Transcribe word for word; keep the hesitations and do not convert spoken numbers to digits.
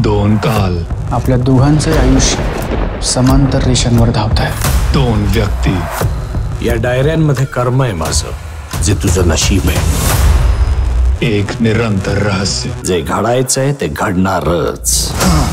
दोन काल आपल्या दोघांचे आयुष्य समांतर रेषांवर धावत आहे. दोन व्यक्ती. या डायऱ्यांमध्ये कर्म आहे माझं, जे तुझं नशीब आहे. एक निरंतर रहस्य. जे घडायचंय ते घडणारच.